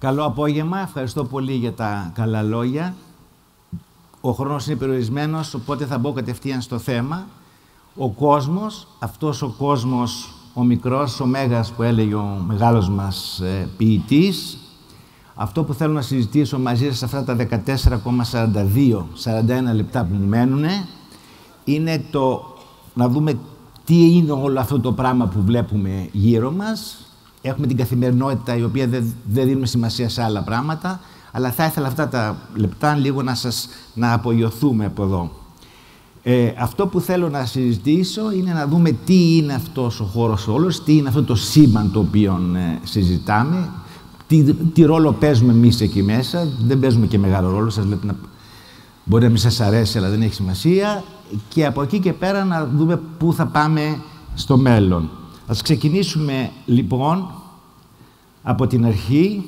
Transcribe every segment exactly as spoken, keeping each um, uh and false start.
Καλό απόγευμα, ευχαριστώ πολύ για τα καλά λόγια. Ο χρόνος είναι περιορισμένος, οπότε θα μπω κατευθείαν στο θέμα. Ο κόσμος, αυτός ο κόσμος, ο μικρός, ο μέγας που έλεγε ο μεγάλος μας ε, ποιητής, αυτό που θέλω να συζητήσω μαζί σας σε αυτά τα δεκατέσσερα κόμμα σαράντα δύο σαράντα ένα λεπτά που μου μένουν, είναι το να δούμε τι είναι όλο αυτό το πράγμα που βλέπουμε γύρω μας. Έχουμε την καθημερινότητα, η οποία δεν, δεν δίνουμε σημασία σε άλλα πράγματα, αλλά θα ήθελα αυτά τα λεπτά λίγο να σας να απογειωθούμε από εδώ. Ε, αυτό που θέλω να συζητήσω είναι να δούμε τι είναι αυτός ο χώρος όλος, τι είναι αυτό το σύμπαν το οποίο ε, συζητάμε, τι, τι ρόλο παίζουμε εμείς εκεί μέσα. Δεν παίζουμε και μεγάλο ρόλο, σας λέω, να, μπορεί να μην σας αρέσει, αλλά δεν έχει σημασία. Και από εκεί και πέρα να δούμε πού θα πάμε στο μέλλον. Ας ξεκινήσουμε λοιπόν από την αρχή.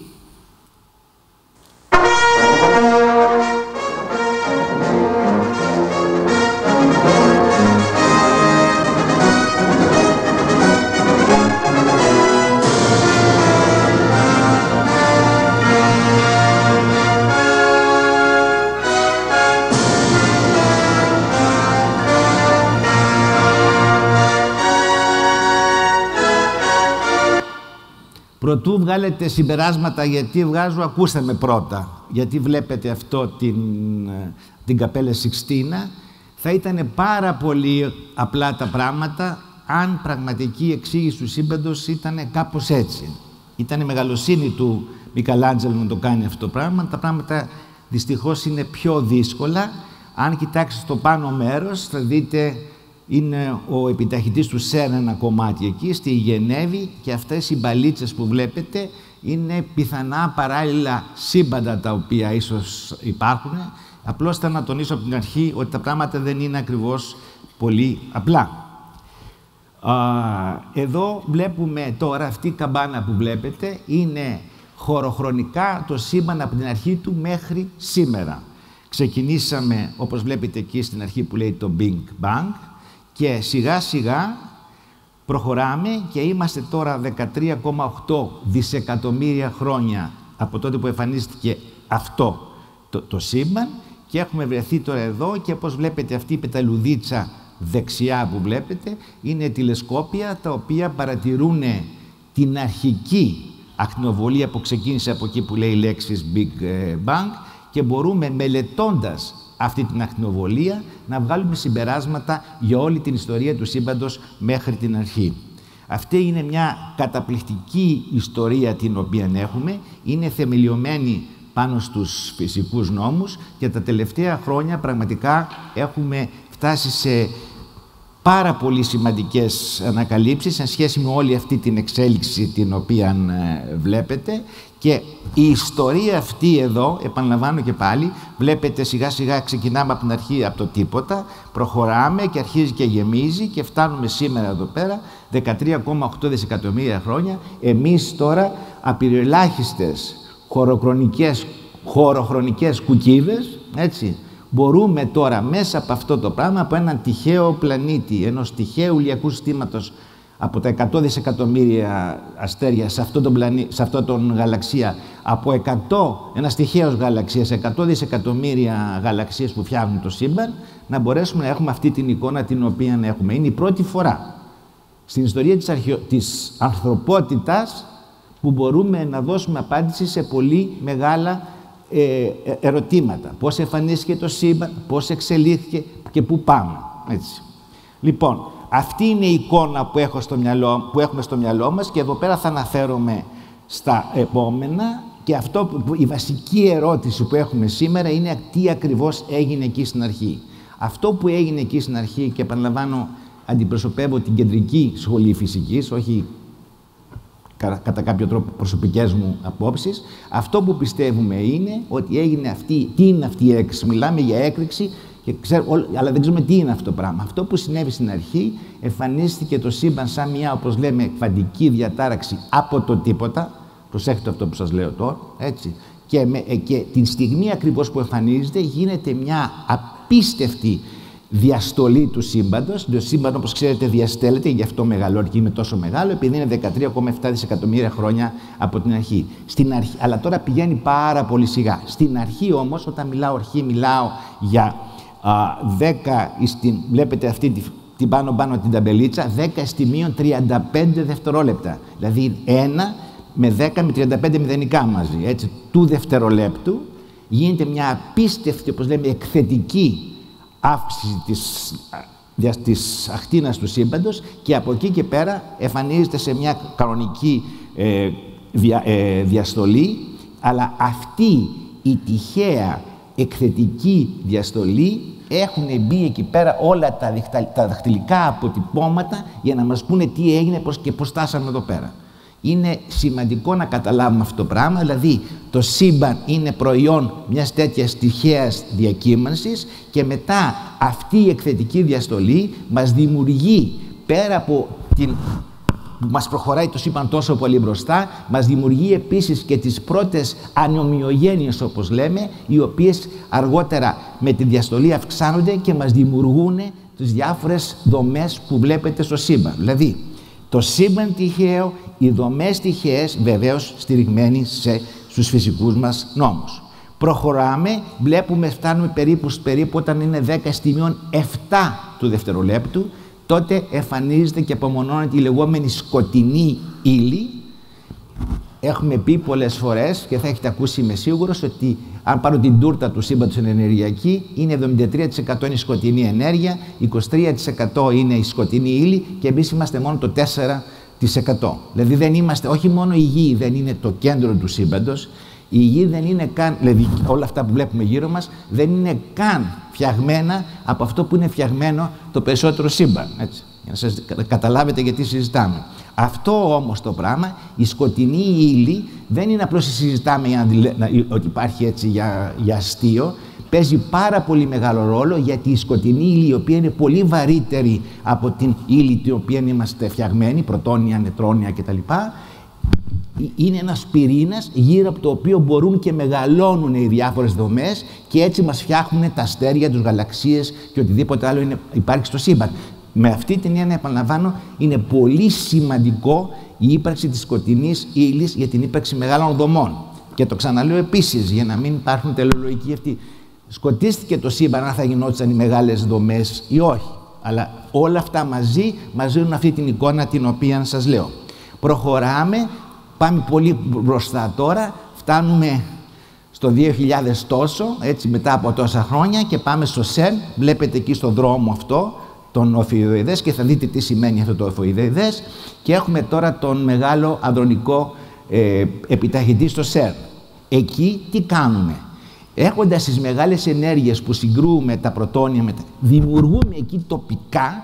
Προτού βγάλετε συμπεράσματα, γιατί βγάζω, ακούστε με πρώτα. Γιατί βλέπετε αυτό την, την καπέλα Σιξτίνα, θα ήταν πάρα πολύ απλά τα πράγματα αν πραγματική εξήγηση του σύμπαντος ήταν κάπως έτσι. Ήταν η μεγαλοσύνη του Μικελάντζελο να το κάνει αυτό το πράγμα. Τα πράγματα δυστυχώς είναι πιο δύσκολα. Αν κοιτάξετε στο πάνω μέρος, θα δείτε είναι ο επιταχυτής του ΣΕΡ ένα κομμάτι εκεί, στη Γενέβη, και αυτές οι μπαλίτσες που βλέπετε είναι πιθανά παράλληλα σύμπαντα τα οποία ίσως υπάρχουν. Απλώς θα να τονίσω από την αρχή ότι τα πράγματα δεν είναι ακριβώς πολύ απλά. Α, εδώ βλέπουμε τώρα αυτή η καμπάνα που βλέπετε, είναι χωροχρονικά το σύμπαν από την αρχή του μέχρι σήμερα. Ξεκινήσαμε, όπως βλέπετε εκεί στην αρχή που λέει το Big Bang, και σιγά σιγά προχωράμε και είμαστε τώρα δεκατρία κόμμα οκτώ δισεκατομμύρια χρόνια από τότε που εμφανίστηκε αυτό το, το σύμπαν, και έχουμε βρεθεί τώρα εδώ, και όπως βλέπετε αυτή η πεταλουδίτσα δεξιά που βλέπετε είναι τηλεσκόπια τα οποία παρατηρούν την αρχική ακτινοβολία που ξεκίνησε από εκεί που λέει η λέξη Big Bang, και μπορούμε μελετώντας αυτή την ακτινοβολία να βγάλουμε συμπεράσματα για όλη την ιστορία του σύμπαντος μέχρι την αρχή. Αυτή είναι μια καταπληκτική ιστορία την οποία έχουμε, είναι θεμελιωμένη πάνω στους φυσικούς νόμους, και τα τελευταία χρόνια πραγματικά έχουμε φτάσει σε πάρα πολύ σημαντικές ανακαλύψεις σε σχέση με όλη αυτή την εξέλιξη την οποία ε, βλέπετε. Και η ιστορία αυτή εδώ, επαναλαμβάνω και πάλι, βλέπετε σιγά σιγά ξεκινάμε από την αρχή, από το τίποτα, προχωράμε και αρχίζει και γεμίζει και φτάνουμε σήμερα εδώ πέρα, δεκατρία κόμμα οκτώ δισεκατομμύρια χρόνια. Εμείς τώρα απειροελάχιστες χωροχρονικές, χωροχρονικές κουκίδες, έτσι, μπορούμε τώρα μέσα από αυτό το πράγμα, από έναν τυχαίο πλανήτη, ενός τυχαίου ηλιακού συστήματος, από τα εκατό δισεκατομμύρια αστέρια σε αυτόν τον πλανή, σε αυτόν τον γαλαξία, από εκατό, ένας τυχαίος γαλαξίας, εκατό δισεκατομμύρια γαλαξίες που φτιάχνουν το σύμπαν, να μπορέσουμε να έχουμε αυτή την εικόνα την οποία έχουμε. Είναι η πρώτη φορά στην ιστορία της, αρχαιο... της ανθρωπότητας που μπορούμε να δώσουμε απάντηση σε πολύ μεγάλα ε, ερωτήματα. Πώς εμφανίστηκε το σύμπαν, πώς εξελίχθηκε και πού πάμε. Έτσι. Λοιπόν, αυτή είναι η εικόνα που, έχω στο μυαλό, που έχουμε στο μυαλό μας, και εδώ πέρα θα αναφέρομαι στα επόμενα, και αυτό που, η βασική ερώτηση που έχουμε σήμερα είναι τι ακριβώς έγινε εκεί στην αρχή. Αυτό που έγινε εκεί στην αρχή, και επαναλαμβάνω, αντιπροσωπεύω την κεντρική σχολή φυσικής, όχι κατά κάποιο τρόπο προσωπικές μου απόψεις, αυτό που πιστεύουμε είναι ότι έγινε αυτή, τι είναι αυτή η έκρηξη. Μιλάμε για έκρηξη, και ξέρω, αλλά δεν ξέρουμε τι είναι αυτό το πράγμα. Αυτό που συνέβη στην αρχή, εμφανίστηκε το σύμπαν σαν μια, όπως λέμε, κβαντική διατάραξη από το τίποτα. Προσέχετε αυτό που σας λέω τώρα, έτσι. Και, με, και την στιγμή ακριβώς που εμφανίζεται, γίνεται μια απίστευτη διαστολή του σύμπαντος. Το σύμπαν, όπως ξέρετε, διαστέλλεται, γι' αυτό μεγαλώνει και είναι τόσο μεγάλο, επειδή είναι δεκατρία κόμμα επτά δισεκατομμύρια χρόνια από την αρχή. Στην αρχή. Αλλά τώρα πηγαίνει πάρα πολύ σιγά. Στην αρχή όμως, όταν μιλάω αρχή, μιλάω για α, δέκα, στην, βλέπετε αυτή τη, την πάνω-πάνω την ταμπελίτσα, δέκα στη μείον τριάντα πέντε δευτερόλεπτα. Δηλαδή ένα με δέκα με τριάντα πέντε μηδενικά μαζί, έτσι, του δευτερολέπτου, γίνεται μια απίστευτη, όπως λέμε, εκθετική αύξηση της, της ακτίνας του σύμπαντος και από εκεί και πέρα εμφανίζεται σε μια κανονική ε, δια, ε, διαστολή, αλλά αυτή η τυχαία εκθετική διαστολή έχουν μπει εκεί πέρα όλα τα, διχτα, τα δαχτυλικά αποτυπώματα για να μας πούνε τι έγινε πώς και πώς φτάσαμε εδώ πέρα. Είναι σημαντικό να καταλάβουμε αυτό το πράγμα, δηλαδή το σύμπαν είναι προϊόν μιας τέτοιας τυχαίας διακύμανσης και μετά αυτή η εκθετική διαστολή μας δημιουργεί, πέρα από την που μας προχωράει το σύμπαν τόσο πολύ μπροστά, μας δημιουργεί επίσης και τις πρώτες ανομοιογένειες, όπως λέμε, οι οποίες αργότερα με τη διαστολή αυξάνονται και μας δημιουργούν τις διάφορες δομές που βλέπετε στο σύμπαν. Δηλαδή, το σύμπαν τυχαίο, οι δομές τυχαίες, βεβαίως στηριγμένοι σε, στους φυσικούς μας νόμους. Προχωράμε, βλέπουμε, φτάνουμε περίπου, περίπου όταν είναι δέκα στη μείον επτά του δευτερολέπτου, τότε εμφανίζεται και απομονώνεται η λεγόμενη σκοτεινή ύλη. Έχουμε πει πολλές φορές και θα έχετε ακούσει, είμαι σίγουρος, ότι αν πάρω την τούρτα του σύμπαντος είναι ενεργειακή, είναι εβδομήντα τρία τοις εκατό είναι η σκοτεινή ενέργεια, είκοσι τρία τοις εκατό είναι η σκοτεινή ύλη και εμείς είμαστε μόνο το τέσσερα τοις εκατό. Δηλαδή δεν είμαστε, όχι μόνο η Γη δεν είναι το κέντρο του σύμπαντος, η Γη δεν είναι καν, δηλαδή όλα αυτά που βλέπουμε γύρω μας, δεν είναι καν φτιαγμένα από αυτό που είναι φτιαγμένο το περισσότερο σύμπαν. Έτσι, για να σας καταλάβετε γιατί συζητάμε. Αυτό όμως το πράγμα, η σκοτεινή ύλη, δεν είναι απλώς συζητάμε για να, ότι υπάρχει έτσι για, για αστείο, παίζει πάρα πολύ μεγάλο ρόλο γιατί η σκοτεινή ύλη, η οποία είναι πολύ βαρύτερη από την ύλη την οποία είμαστε φτιαγμένοι, πρωτόνια, νετρόνια κτλ., είναι ένας πυρήνας γύρω από το οποίο μπορούν και μεγαλώνουν οι διάφορες δομές και έτσι μας φτιάχνουν τα αστέρια, τους γαλαξίες και οτιδήποτε άλλο είναι, υπάρχει στο σύμπαν. Με αυτή την έννοια, επαναλαμβάνω, είναι πολύ σημαντικό η ύπαρξη της σκοτεινής ύλης για την ύπαρξη μεγάλων δομών. Και το ξαναλέω επίσης, για να μην υπάρχουν τελεολογικοί αυτοί. Σκοτίστηκε το σύμπαν αν θα γινόντουσαν οι μεγάλες δομές ή όχι. Αλλά όλα αυτά μαζί μας δίνουν αυτή την εικόνα την οποία σας λέω. Προχωράμε, πάμε πολύ μπροστά τώρα, φτάνουμε στο δύο χιλιάδες τόσο, έτσι μετά από τόσα χρόνια και πάμε στο σερν, βλέπετε εκεί στο δρόμο αυτό, τον οφειδοειδές και θα δείτε τι σημαίνει αυτό το οφειδοειδές και έχουμε τώρα τον μεγάλο αδρονικό ε, επιταχυντή στο σερν. Εκεί τι κάνουμε? Έχοντας τις μεγάλες ενέργειες που συγκρούουμε τα πρωτόνια, με τα... δημιουργούμε εκεί τοπικά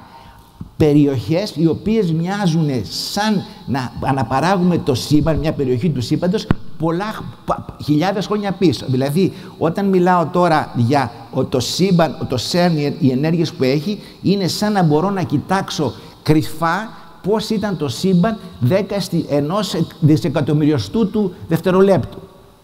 περιοχές οι οποίες μοιάζουν σαν να αναπαράγουμε το σύμπαν, μια περιοχή του σύμπαντος πολλά χιλιάδες χρόνια πίσω. Δηλαδή, όταν μιλάω τώρα για το σύμπαν, το σέρν, οι ενέργειες που έχει, είναι σαν να μπορώ να κοιτάξω κρυφά πώς ήταν το σύμπαν δέκα ενός δισεκατομμυριοστού του δευτερολέπτου.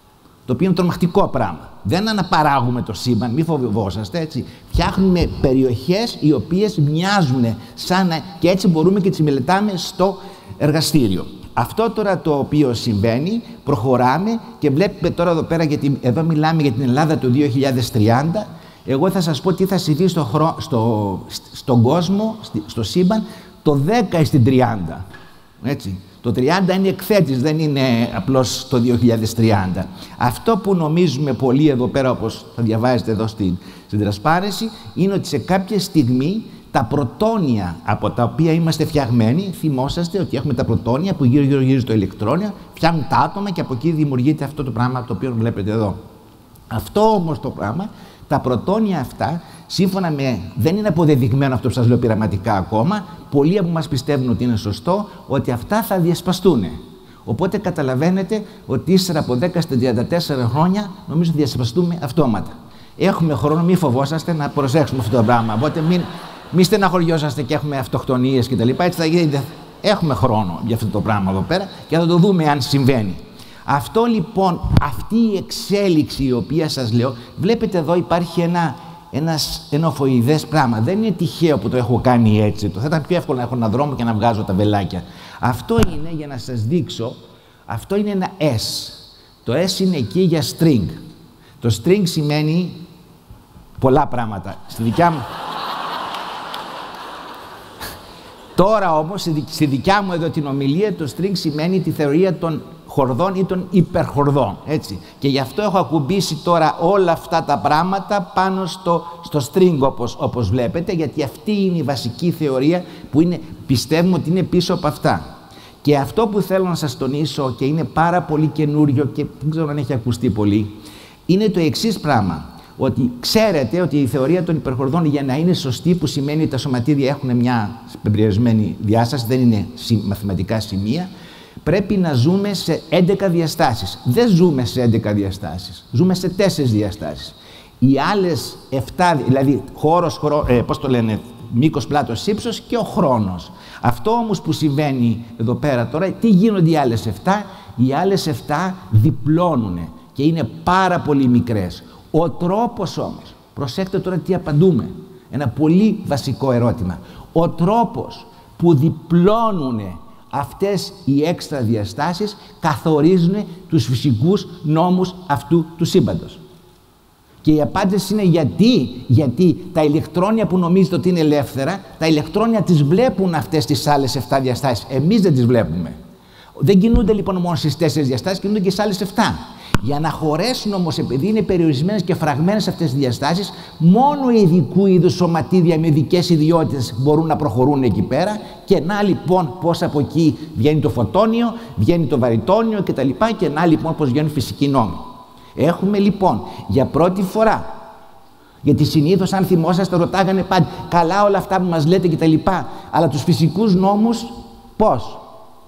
Το οποίο είναι τρομακτικό πράγμα. Δεν αναπαράγουμε το σύμπαν, μη φοβόσαστε, έτσι. Φτιάχνουμε περιοχές οι οποίες μοιάζουν σαν να... και έτσι μπορούμε και τις μελετάμε στο εργαστήριο. Αυτό τώρα το οποίο συμβαίνει, προχωράμε και βλέπετε τώρα εδώ πέρα, γιατί εδώ μιλάμε για την Ελλάδα του δύο χιλιάδες τριάντα, εγώ θα σας πω τι θα συμβεί στο χρο... στο... στον κόσμο, στο σύμπαν, το δέκα στην τριάντα. Έτσι. Το τριάντα είναι εκθέτης, δεν είναι απλώς το δύο χιλιάδες τριάντα. Αυτό που νομίζουμε πολύ εδώ πέρα, όπως θα διαβάζετε εδώ στην, στην τρασπάρεση, είναι ότι σε κάποια στιγμή τα πρωτόνια από τα οποία είμαστε φτιαγμένοι, θυμόσαστε ότι έχουμε τα πρωτόνια που γύρω γύρω γύρω το ηλεκτρόνιο, φτιάχνουν τα άτομα και από εκεί δημιουργείται αυτό το πράγμα το οποίο βλέπετε εδώ. Αυτό όμως το πράγμα, τα πρωτόνια αυτά, σύμφωνα με, δεν είναι αποδεδειγμένο αυτό που σας λέω πειραματικά ακόμα, πολλοί από μας πιστεύουν ότι είναι σωστό, ότι αυτά θα διασπαστούν. Οπότε καταλαβαίνετε ότι ύστερα από δέκα στα τριάντα τέσσερα χρόνια νομίζω ότι διασπαστούμε αυτόματα. Έχουμε χρόνο, μη φοβόσαστε να προσέξουμε αυτό το πράγμα. Οπότε μην, μην στεναχωριόσαστε και έχουμε αυτοκτονίες κτλ. Έτσι θα γίνει. Έχουμε χρόνο για αυτό το πράγμα εδώ πέρα και θα το δούμε αν συμβαίνει. Αυτό λοιπόν, αυτή η εξέλιξη η οποία σας λέω, βλέπετε εδώ υπάρχει ένα ένας ενοφοειδές πράγμα. Δεν είναι τυχαίο που το έχω κάνει έτσι. Το θα ήταν πιο εύκολο να έχω έναν δρόμο και να βγάζω τα βελάκια. Αυτό είναι, για να σας δείξω, αυτό είναι ένα S. Το S είναι εκεί για string. Το string σημαίνει πολλά πράγματα. Στη δικιά μου... Τώρα όμως, στη δικιά μου εδώ την ομιλία, το string σημαίνει τη θεωρία των χορδών ή των υπερχορδών, έτσι. Και γι' αυτό έχω ακουμπήσει τώρα όλα αυτά τα πράγματα πάνω στο, στο string, όπως, όπως βλέπετε, γιατί αυτή είναι η βασική θεωρία που είναι, πιστεύουμε ότι είναι πίσω από αυτά. Και αυτό που θέλω να σας τονίσω, και είναι πάρα πολύ καινούριο και δεν ξέρω αν έχει ακουστεί πολύ, είναι το εξής πράγμα. Ότι ξέρετε ότι η θεωρία των υπερχορδών, για να είναι σωστή, που σημαίνει ότι τα σωματίδια έχουν μια περιορισμένη διάσταση, δεν είναι μαθηματικά σημεία, πρέπει να ζούμε σε έντεκα διαστάσεις. Δεν ζούμε σε έντεκα διαστάσεις, ζούμε σε τέσσερις διαστάσεις. Οι άλλες επτά, δηλαδή χώρος, χώρο, ε, πώς το λένε, μήκος, πλάτος, ύψος και ο χρόνος. Αυτό όμως που συμβαίνει εδώ πέρα τώρα, τι γίνονται οι άλλες επτά? Οι άλλες επτά διπλώνουν και είναι πάρα πολύ μικρές. Ο τρόπος όμως, προσέξτε τώρα τι απαντούμε, ένα πολύ βασικό ερώτημα. Ο τρόπος που διπλώνουν αυτές οι έξτρα διαστάσεις καθορίζουν τους φυσικούς νόμους αυτού του σύμπαντος. Και η απάντηση είναι γιατί, γιατί τα ηλεκτρόνια που νομίζετε ότι είναι ελεύθερα, τα ηλεκτρόνια τις βλέπουν αυτές τις άλλες επτά διαστάσεις. Εμείς δεν τις βλέπουμε. Δεν κινούνται λοιπόν μόνο στις τέσσερις διαστάσεις, κινούνται και στις άλλες επτά. Για να χωρέσουν όμως, επειδή είναι περιορισμένες και φραγμένες αυτές τις διαστάσεις, μόνο ειδικού είδους σωματίδια με ειδικές ιδιότητες μπορούν να προχωρούν εκεί πέρα. Και να λοιπόν πώς από εκεί βγαίνει το φωτόνιο, βγαίνει το βαριτόνιο κτλ. Και να λοιπόν πώς βγαίνουν φυσικοί νόμοι. Έχουμε λοιπόν για πρώτη φορά, γιατί συνήθως αν θυμόσαστε ρωτάγανε πάντα καλά όλα αυτά που μας λέτε κτλ. Αλλά τους φυσικούς νόμους πώς?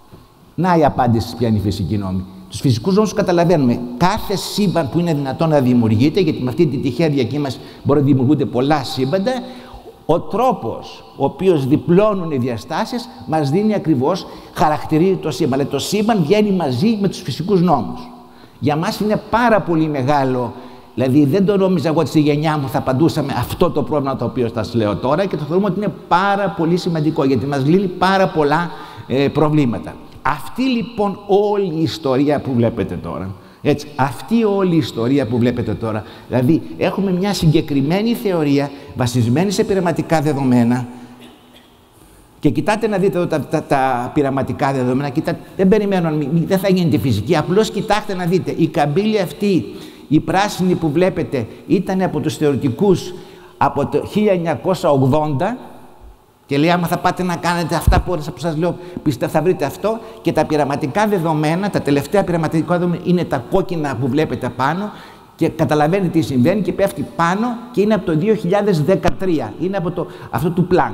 Να η απάντηση ποια είναι η φυσική νόμη. Τους φυσικούς νόμους καταλαβαίνουμε. Κάθε σύμπαν που είναι δυνατόν να δημιουργείται, γιατί με αυτή τη τυχαία διακύμαση μπορεί να δημιουργούνται πολλά σύμπαντα, ο τρόπος ο οποίος διπλώνουν οι διαστάσεις μας δίνει ακριβώς, χαρακτηρίζει το σύμπαν. Αλλά το σύμπαν βγαίνει μαζί με τους φυσικούς νόμους. Για μας είναι πάρα πολύ μεγάλο, δηλαδή δεν το νόμιζα εγώ ότι στη γενιά μου θα απαντούσαμε αυτό το πρόβλημα το οποίο σας λέω τώρα, και το θεωρούμε ότι είναι πάρα πολύ σημαντικό, γιατί μας λύνει πάρα πολλά ε, προβλήματα. Αυτή λοιπόν όλη η ιστορία που βλέπετε τώρα, έτσι, αυτή όλη η ιστορία που βλέπετε τώρα, δηλαδή έχουμε μια συγκεκριμένη θεωρία βασισμένη σε πειραματικά δεδομένα. Και κοιτάτε να δείτε εδώ τα, τα, τα πειραματικά δεδομένα, κοιτάτε, δεν περιμένω, δεν θα γίνει τη φυσική, απλώς κοιτάξτε να δείτε, η καμπύλη αυτή, η πράσινη που βλέπετε, ήταν από τους θεωρητικούς από το χίλια εννιακόσια ογδόντα, και λέει άμα θα πάτε να κάνετε αυτά που σας λέω, πιστεύω θα βρείτε αυτό, και τα πειραματικά δεδομένα, τα τελευταία πειραματικά δεδομένα είναι τα κόκκινα που βλέπετε πάνω, και καταλαβαίνετε τι συμβαίνει και πέφτει πάνω, και είναι από το δύο χιλιάδες δεκατρία, είναι από το, αυτό του Planck.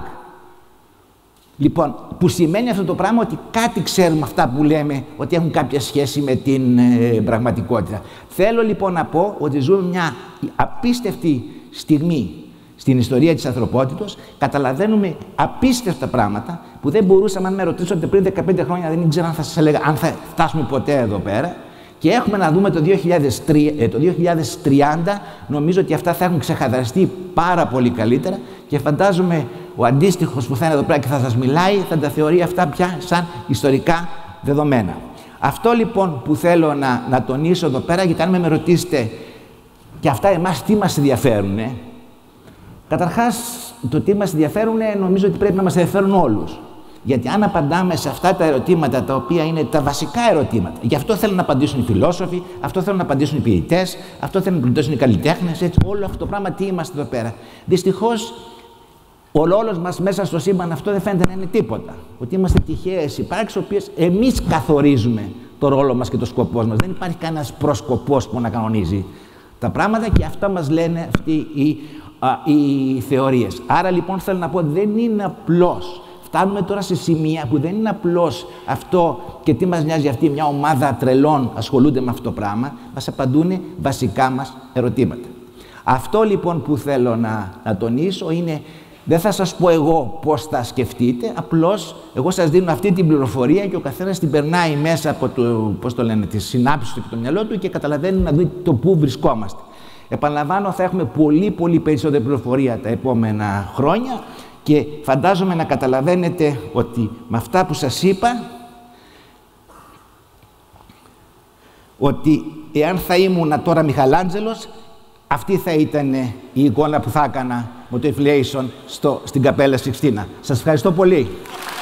Λοιπόν, που σημαίνει αυτό το πράγμα ότι κάτι ξέρουμε αυτά που λέμε ότι έχουν κάποια σχέση με την ε, πραγματικότητα. Θέλω λοιπόν να πω ότι ζούμε μια απίστευτη στιγμή στην ιστορία της ανθρωπότητος, καταλαβαίνουμε απίστευτα πράγματα που δεν μπορούσαμε, αν με ρωτήσετε πριν δεκαπέντε χρόνια, δεν ήξερα αν θα σας έλεγα αν θα φτάσουμε ποτέ εδώ πέρα. Και έχουμε να δούμε το δύο χιλιάδες τρία, ε, το δύο χιλιάδες τριάντα, νομίζω ότι αυτά θα έχουν ξεχαδραστεί πάρα πολύ καλύτερα, και φαντάζομαι ο αντίστοιχος που θα είναι εδώ πέρα και θα σας μιλάει θα τα θεωρεί αυτά πια σαν ιστορικά δεδομένα. Αυτό λοιπόν που θέλω να, να τονίσω εδώ πέρα, γιατί αν με ρωτήσετε και αυτά εμάς τι μας ενδιαφέρουν, ε? Καταρχάς το τι μας ενδιαφέρουν νομίζω ότι πρέπει να μας ενδιαφέρουν όλους. Γιατί αν απαντάμε σε αυτά τα ερωτήματα, τα οποία είναι τα βασικά ερωτήματα, γι' αυτό θέλουν να απαντήσουν οι φιλόσοφοι, αυτό θέλουν να απαντήσουν οι ποιητές, αυτό θέλουν να απαντήσουν οι καλλιτέχνες, έτσι, όλο αυτό το πράγμα τι είμαστε εδώ πέρα. Δυστυχώς, ο ρόλος μας μέσα στο σύμπαν αυτό δεν φαίνεται να είναι τίποτα. Ότι είμαστε τυχαίες υπάρξεις, οποίες εμείς καθορίζουμε το ρόλο μας και το σκοπό μας. Δεν υπάρχει κανένας προσκοπός που να κανονίζει τα πράγματα, και αυτά μας λένε αυτοί οι, α, οι θεωρίες. Άρα λοιπόν θέλω να πω ότι δεν είναι απλώς. Φτάνουμε τώρα σε σημεία που δεν είναι απλώς αυτό και τι μας νοιάζει αυτή μια ομάδα τρελών ασχολούνται με αυτό το πράγμα, μας απαντούν βασικά μας ερωτήματα. Αυτό λοιπόν που θέλω να, να τονίσω είναι, δεν θα σας πω εγώ πώς θα σκεφτείτε, απλώς εγώ σας δίνω αυτή την πληροφορία και ο καθένας την περνάει μέσα από το, πώς το λένε, τις συνάψεις του και το μυαλό του, και καταλαβαίνει να δει το πού βρισκόμαστε. Επαναλαμβάνω, θα έχουμε πολύ πολύ περισσότερη πληροφορία τα επόμενα χρόνια και φαντάζομαι να καταλαβαίνετε ότι με αυτά που σας είπα, ότι εάν θα ήμουν τώρα Μιχαλάντζελος, αυτή θα ήταν η εικόνα που θα έκανα με το inflation στο, στην καπέλα Σιξτίνα. Σας ευχαριστώ πολύ.